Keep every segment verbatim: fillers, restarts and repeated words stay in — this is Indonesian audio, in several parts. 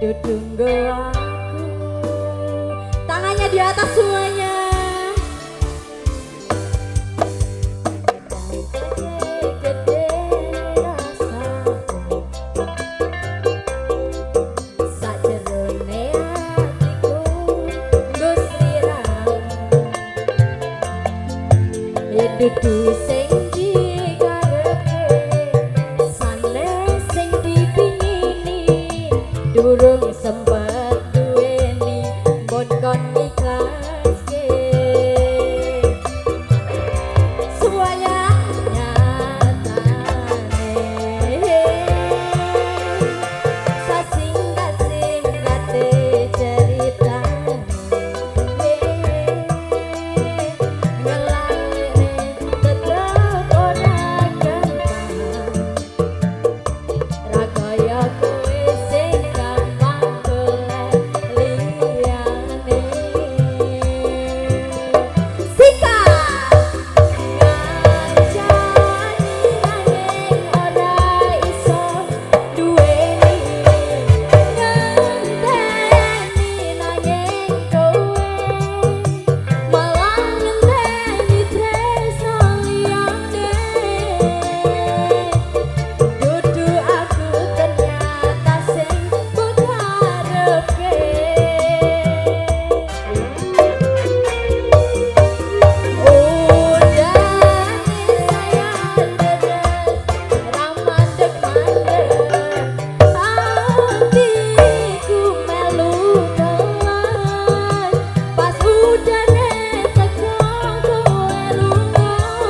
Dudunggo aku. Tangannya di atas semuanya. Gede rasaku sajerone atiku Gusti Ramu. Dudu sing dikarepe sanes sing dipingini durung sempet duweni mbon kon ikhlaske semuanya nyatane sasingkat-singkate ceritane ngelalene tetep ora gampang ra kaya kowe sing gampang golek liyane sikat ngancani nanging ora iso duweni ngenteni nanging kowe malah ngenteni tresno liyane dudu aku ternyata sing mbok harepke udane sayang deres ra mandeg-mandeg atiku melu kelas pas udane teko kowe lunga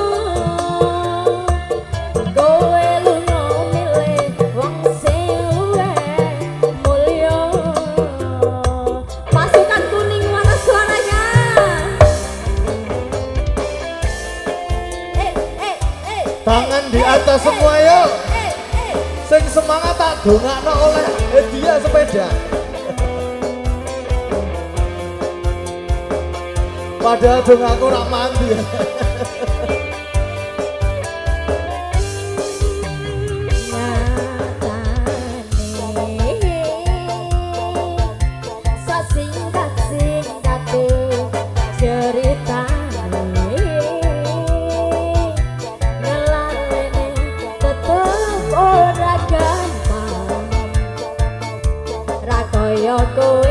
kowe lunga milih wong sing luwih mulya pasukan kuning mana suaranya eh eh eh Tangan di atas semua yuk. eh eh Sing semangat tak dongakno oleh hadiah sepeda. Padahal dong aku rak mandi. nyatane sasingkat-singkate ceritane ngelalene tetep ora gampang ra kaya kowe